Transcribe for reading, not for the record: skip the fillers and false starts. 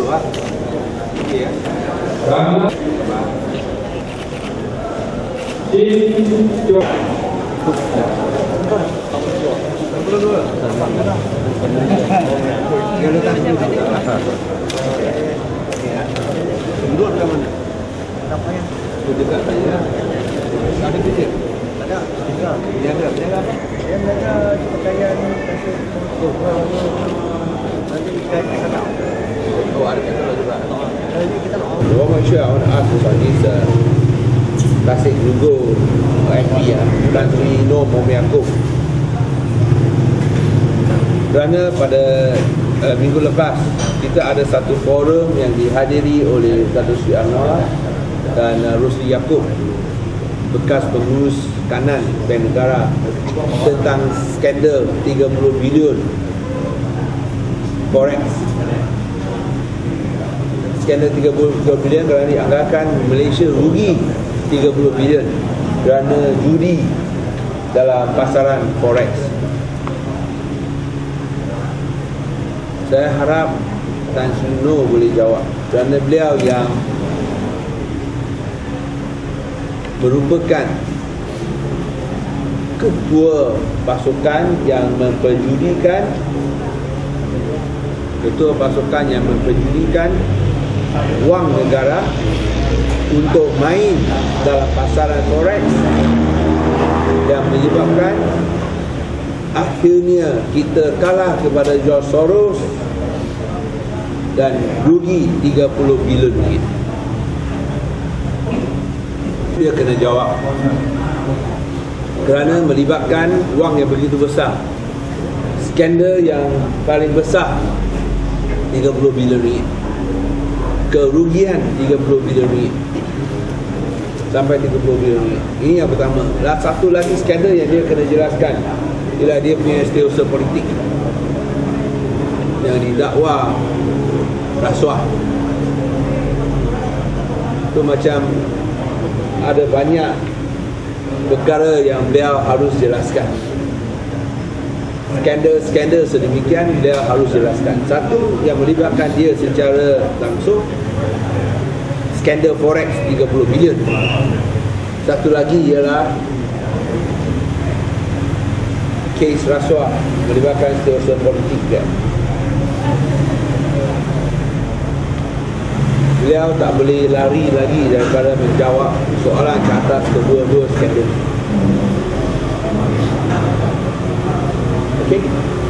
Pak. Iya. Duduk ke mana? Ngapain? Dekat saja. Ada kerja? Ada. Jaga apa? Yang jaga pakaian kasih nanti kita sana. Oh, ada kita juga. The one actually I want to ask is on this classic logo MP Tan Sri Nur Muhammad Yaakob. Kerana pada minggu lepas kita ada satu forum yang dihadiri oleh Datuk Seri Anwar dan Rosli Yaakob, bekas pengurus kanan Bank Negara, tentang skandal 30 bilion Forex. Skandal 30 bilion kerana dianggarkan Malaysia rugi 30 bilion kerana judi dalam pasaran Forex. Saya harap Tan Sri Nur boleh jawab kerana beliau yang merupakan ketua pasukan yang memperjudikan, wang negara untuk main dalam pasaran Forex yang menyebabkan akhirnya kita kalah kepada George Soros dan rugi 30 bilion ringgit. Dia kena jawab kerana melibatkan wang yang begitu besar. Skandal yang paling besar 30 bilion ringgit, kerugian 30 bilion ringgit sampai 30 bilion ringgit. Ini yang pertama. Satu lagi skandal yang dia kena jelaskan ialah dia punya setiausaha politik yang didakwa rasuah. Itu macam ada banyak perkara yang beliau harus jelaskan. Skandal sedemikian beliau harus jelaskan. Satu yang melibatkan dia secara langsung, skandal Forex 30 bilion. Satu lagi ialah kes rasuah melibatkan setiausaha politik dia. Beliau tak boleh lari lagi daripada menjawab soalan ke atas kedua-dua skandal. Okey?